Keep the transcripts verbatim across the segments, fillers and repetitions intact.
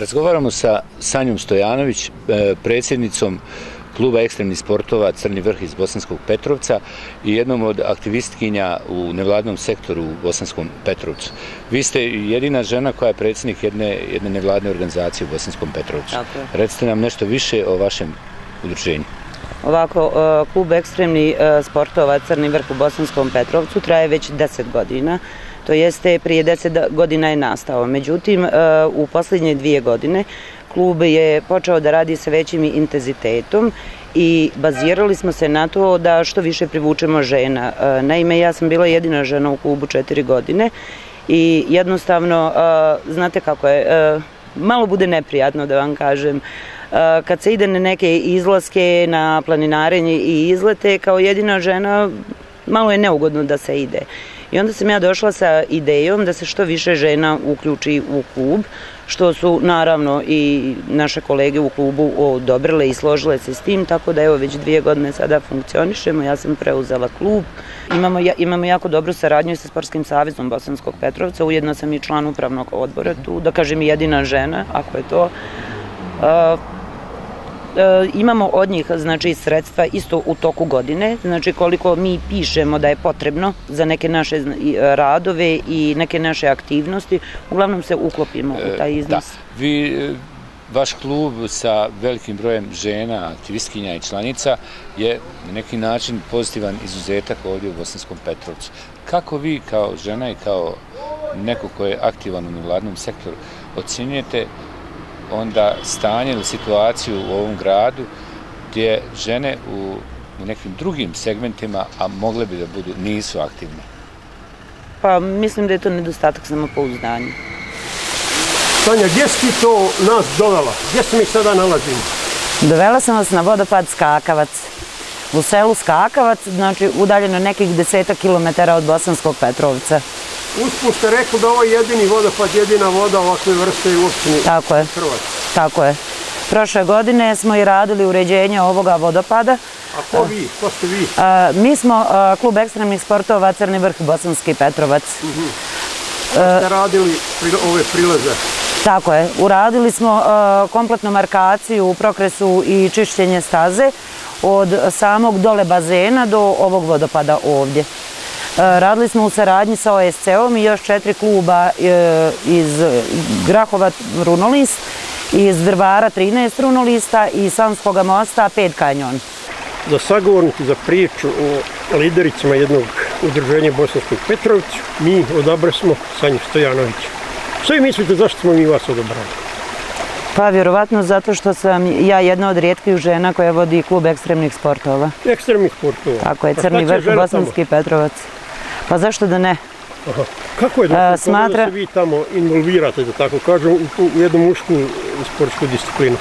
Razgovaramo sa Sanjom Stojanović, predsjednicom kluba ekstremnih sportova Crni vrh iz Bosanskog Petrovca i jednom od aktivistkinja u nevladnom sektoru u Bosanskom Petrovcu. Vi ste jedina žena koja je predsjednik jedne, jedne nevladne organizacije u Bosanskom Petrovcu. Recite nam nešto više o vašem udruženju. Ovako, klub ekstremnih sportova Crni vrh u Bosanskom Petrovcu traje već deset godina. To jeste, prije deset godina je nastao. Međutim, u posljednje dvije godine klub je počeo da radi sa većim intenzitetom i bazirali smo se na to da što više privučemo žena. Naime, ja sam bila jedina žena u klubu četiri godine i jednostavno, znate kako je, malo bude neprijatno da vam kažem. Kad se ide na neke izlaske, na planinarenje i izlete, kao jedina žena, malo je neugodno da se ide. I onda sam ja došla sa idejom da se što više žena uključi u klub, što su naravno i naše kolege u klubu odobrile i složile se s tim, tako da evo već dvije godine sada funkcionišemo, ja sam preuzela klub. Imamo, imamo jako dobru saradnju sa Sportskim savezom Bosanskog Petrovca, ujedno sam i član upravnog odbora tu, da kažem jedina žena, ako je to. Uh, E, imamo od njih znači, sredstva isto u toku godine, znači koliko mi pišemo da je potrebno za neke naše radove i neke naše aktivnosti, uglavnom se uklopimo u taj iznos. Da, vi, vaš klub sa velikim brojem žena, aktivistkinja i članica je na neki način pozitivan izuzetak ovdje u Bosanskom Petrovcu. Kako vi kao žena i kao neko ko je aktivan u nevladnom sektoru ocjenjujete onda stanje ili situaciju u ovom gradu gdje žene u, u nekim drugim segmentima, a mogle bi da budu, nisu aktivne? Pa mislim da je to nedostatak samopouzdanja. Sanja, gdje si ti to nas dovela? Gdje se mi sada nalazimo? Dovela sam vas na vodopad Skakavac. U selu Skakavac, znači udaljeno nekih desetak kilometara od Bosanskog Petrovca. Usput ste rekli da ovo je jedini vodopad, jedina voda ovakve vrste u opštini Hrvatske. Tako je. Prošle godine smo i radili uređenje ovoga vodopada. A ko vi? Ko ste vi? Mi smo klub ekstremnih sportova Crni vrh Bosanski Petrovac. Kako ste radili ove prileze? Tako je. Uradili smo kompletnu markaciju, prokresu i čišćenje staze od samog dole bazena do ovog vodopada ovdje. Radili smo u saradnji sa O S C-om i još četiri kluba iz Grahova runolist, iz Drvara trinaest runolista i Sanskog mosta pet kanjon. Za sagovornicu, za priču o lidericama jednog udruženja Bosanskog Petrovcu mi odabrali smo Sanju Stojanović. Što vi mislite zašto smo mi vas odabrali? Pa vjerovatno zato što sam ja jedna od rijetkih žena koja vodi klub ekstremnih sportova. Ekstremnih sportova? Tako je, Crni vrh Bosanski Petrovac. Pa zašto da ne? Aha. Kako je da se vi tamo involvirate, da tako kažem, u jednu mušku sportsku disciplinu?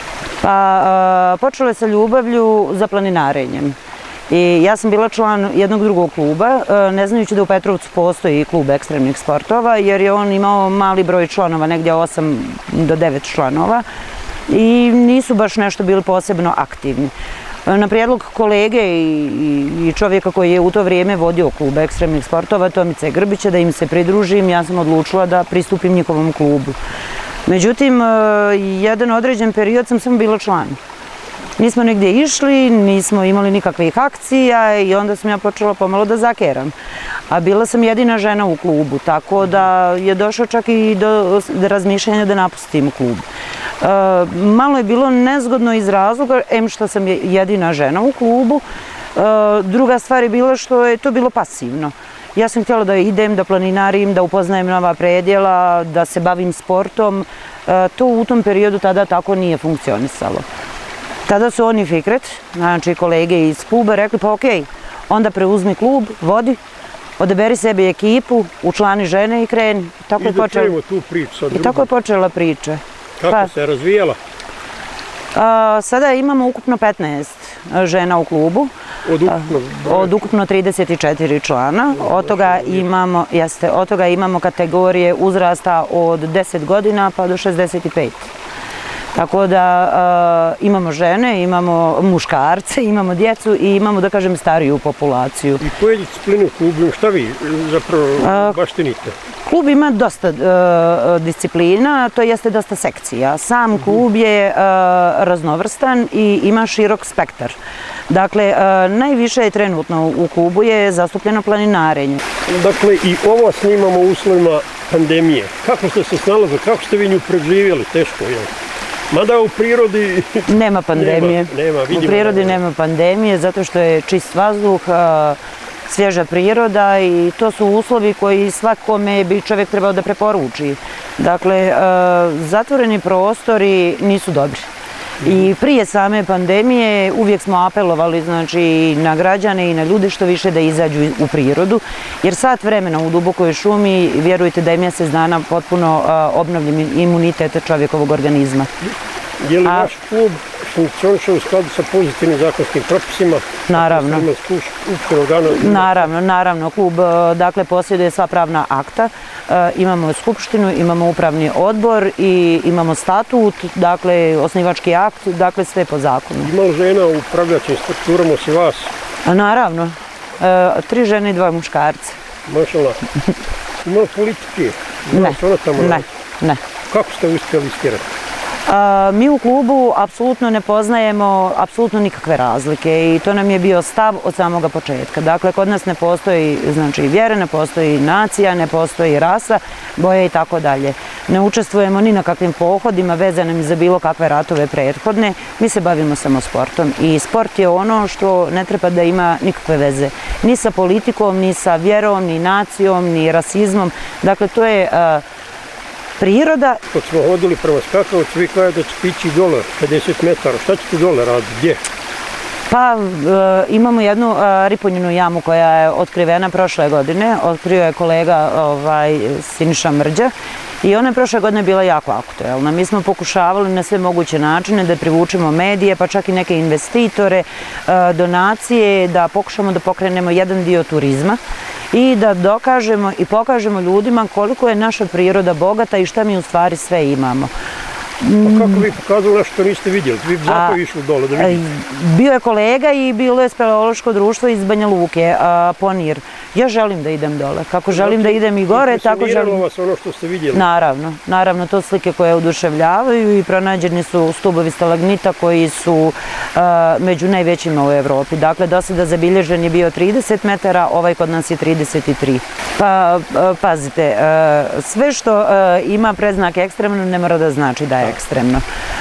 Pa počelo je sa ljubavlju za planinarenjem. I ja sam bila član jednog drugog kluba, ne znajući da u Petrovcu postoji klub ekstremnih sportova, jer je on imao mali broj članova, negdje osam do devet članova i nisu baš nešto bili posebno aktivni. Na prijedlog kolege i čovjeka koji je u to vrijeme vodio klub ekstremnih sportova, Tomice Grbića, da im se pridružim, ja sam odlučila da pristupim njihovom klubu. Međutim, jedan određen period sam samo bila član. Nismo nigdje išli, nismo imali nikakvih akcija i onda sam ja počela pomalo da zakeram. A bila sam jedina žena u klubu, tako da je došlo čak i do razmišljanja da napustim klub. Malo je bilo nezgodno iz razloga, em što sam jedina žena u klubu, druga stvar je bila što je to bilo pasivno. Ja sam htjela da idem, da planinarim, da upoznajem nova predjela, da se bavim sportom. To u tom periodu tada tako nije funkcionisalo. Tada su oni Fikret, znači kolege iz kluba, rekli pa okej, onda preuzmi klub, vodi, odaberi sebi ekipu, učlani žene i kreni. I da čujemo tu priču sa drugom. I tako je počela priča. Kako se je razvijala? Sada imamo ukupno petnaest žena u klubu. Od ukupno? Od ukupno trideset četiri člana. Od toga imamo, jeste, od toga imamo kategorije uzrasta od deset godina pa do šezdeset pet. Tako da imamo žene, imamo muškarce, imamo djecu i imamo, da kažem, stariju populaciju. I koje discipline u klubu, šta vi zapravo baštinite? Klub ima dosta disciplina, to jeste dosta sekcija. Sam klub je raznovrstan i ima širok spektar. Dakle, najviše je trenutno u klubu je zastupljeno planinarenje. Dakle, i ovo snimamo u uslovima pandemije. Kako ste se snalazili, kako ste vi nju preživjeli? Teško, jel? Mada u prirodi... Nema pandemije. Nema, vidimo. U prirodi nema pandemije zato što je čist vazduh, svježa priroda i to su uslovi koji svakome bi čovjek trebao da preporuči. Dakle, zatvoreni prostori nisu dobri. I prije same pandemije uvijek smo apelovali znači, na građane i na ljude što više da izađu u prirodu, jer sat vremena u dubokoj šumi, vjerujte da je mjesec dana potpuno obnovljen imunitet čovjekovog organizma. Je li vaš klub funkcioniše u skladu sa pozitivnim zakonskim propisima? Naravno. Naravno, naravno. Klub dakle, posjeduje sva pravna akta. Imamo skupštinu, imamo upravni odbor i imamo statut, dakle, osnivački akt, dakle, sve po zakonu. Ima li žena u upravljačkim strukturama osim vas? Naravno. Tri žene i dva muškarca. Mašala. Ima li politike? Ne, ne, ne. Kako ste uspjeli iskjerati? Mi u klubu apsolutno ne poznajemo apsolutno nikakve razlike i to nam je bio stav od samoga početka. Dakle, kod nas ne postoji znači, vjera, ne postoji nacija, ne postoji rasa, boje i tako dalje. Ne učestvujemo ni na kakvim pohodima vezanim za bilo kakve ratove prethodne. Mi se bavimo samo sportom i sport je ono što ne treba da ima nikakve veze. Ni sa politikom, ni sa vjerom, ni nacijom, ni rasizmom. Dakle, to je... priroda. Kad smo hodili prema skakavcu, vi kažete da ćete ići dole, pedeset metara. Šta ćete dole raditi? Gdje? Pa imamo jednu ripunjenu jamu koja je otkrivena prošle godine. Otkrio je kolega Siniša Mrđa i ona je prošle godine bila jako aktuelna. Mi smo pokušavali na sve moguće načine da privučemo medije, pa čak i neke investitore, donacije, da pokušamo da pokrenemo jedan dio turizma i da dokažemo i pokažemo ljudima koliko je naša priroda bogata i šta mi u stvari sve imamo. A kako vi pokazali nešto što niste vidjeli? Vi bi zato išli dole da vidite? Bio je kolega i bilo je speleološko društvo iz Banja Luke, Ponir. Ja želim da idem dole. Kako želim da idem i gore, tako želim... Impresioniralo vas ono što ste vidjeli? Naravno. Naravno, to slike koje oduševljavaju i pronađeni su stubovi stalagnita koji su među najvećima u Evropi. Dakle, do sada zabilježen je bio trideset metara, ovaj kod nas je trideset tri. Pa, pazite, sve što ima predznak ekstremno ne mora da znači da je ekstremno.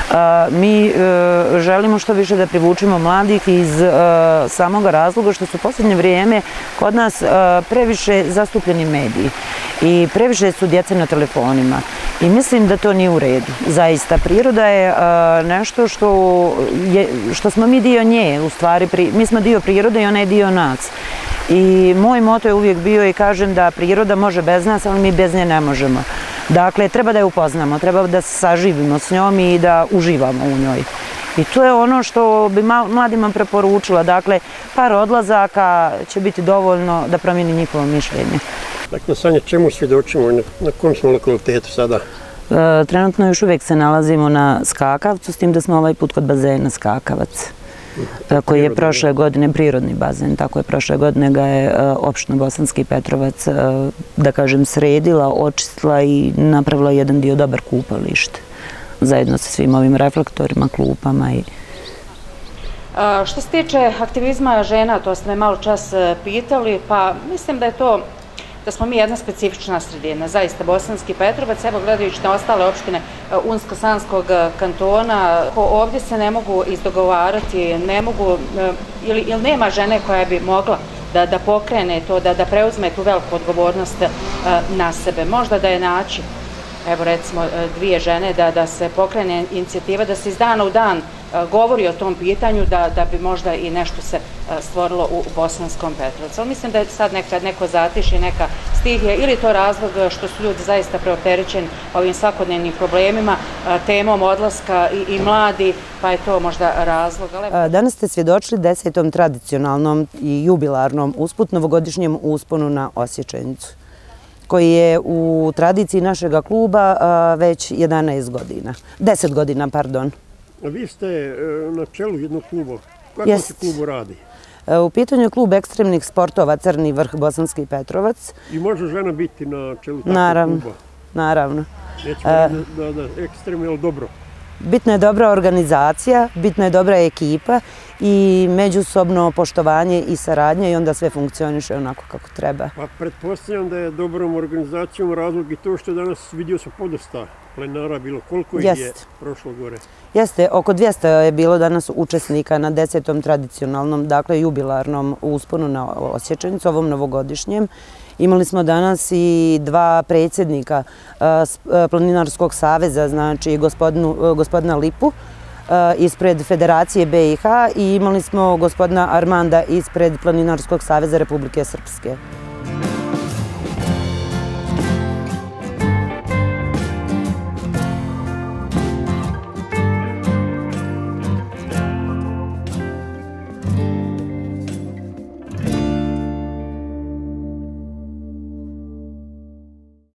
Mi želimo što više da privučimo mladih iz samoga razloga što su u posljednje vrijeme kod nas previše zastupljeni mediji i previše su djece na telefonima i mislim da to nije u redu. Zaista, priroda je nešto što, je, što smo mi dio nje, u stvari mi smo dio prirode i ona je dio nas. I moj moto je uvijek bio i kažem da priroda može bez nas, ali mi bez nje ne možemo. Dakle, treba da je upoznamo, treba da se saživimo s njom i da uživamo u njoj. I to je ono što bi mladima preporučila. Dakle, par odlazaka će biti dovoljno da promijeni njihovo mišljenje. Dakle, Sanja, čemu svjedočimo? Na kom smo lokalitetu sada? Trenutno još uvijek se nalazimo na Skakavcu, s tim da smo ovaj put kod bazena Skakavac. Tako je prošle godine prirodni bazen, tako je prošle godine ga je opština Bosanski Petrovac, da kažem, sredila, očistila i napravila jedan dio dobar kupalište, zajedno sa svim ovim reflektorima, klupama i... Što se tiče aktivizma žena, to ste me malo čas pitali, pa mislim da je to da smo mi jedna specifična sredina, zaista Bosanski Petrovac, evo gledajući na ostale opštine Unsko-Sanskog kantona, ovdje se ne mogu izdogovarati, ne mogu, ili, ili nema žene koja bi mogla da, da pokrene to, da, da preuzme tu veliku odgovornost na sebe. Možda da je naći, evo recimo dvije žene, da, da se pokrene inicijativa, da se iz dana u dan govori o tom pitanju, da, da bi možda i nešto se stvorilo u Bosanskom Petrovcu. Ali mislim da je sad nekad neko zatišje, neka stihija, ili to razlog što su ljudi zaista preopterećeni ovim svakodnevnim problemima, temom odlaska i, i mladi, pa je to možda razlog. Danas ste svjedočili desetom tradicionalnom i jubilarnom usput novogodišnjem usponu na Osječenicu. koji je u tradiciji našeg kluba već jedanaest godina. deset godina, pardon. A vi ste na čelu jednog kluba. Kako se klubu radi? U pitanju je klub ekstremnih sportova Crni vrh Bosanski Petrovac. I može žena biti na čelu takvog kluba? Naravno. Nećemo reći da ekstremno je dobro. Bitna je dobra organizacija, bitna je dobra ekipa i međusobno poštovanje i saradnja i onda sve funkcioniše onako kako treba. Pa pretpostavljam da je dobrom organizacijom razlog i to što je danas vidio se podosta plenara bilo. Koliko ih je prošlo gore? Jeste, oko dvjesto je bilo danas učesnika na desetom tradicionalnom, dakle jubilarnom usponu na Osječanicu, ovom novogodišnjem. Imali smo danas i dva predsjednika Planinarskog saveza, znači gospodina Lipu ispred Federacije B i H i imali smo gospodina Armanda ispred Planinarskog saveza Republike Srpske.